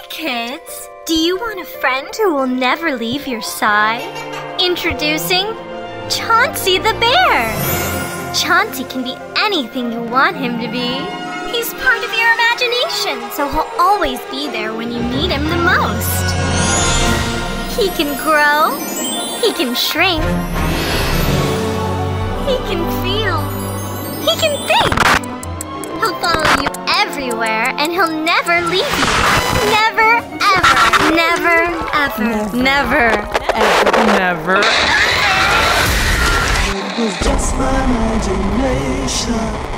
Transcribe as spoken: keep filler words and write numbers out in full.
kids! Do you want a friend who will never leave your side? Introducing Chauncey the Bear! Chauncey can be anything you want him to be. He's part of your imagination, so he'll always be there when you need him the most. He can grow, he can shrink, he can feel, he can think. He'll follow you everywhere and he'll never leave you. Never, ever, never, ever, never, Ever, never. It was just my imagination.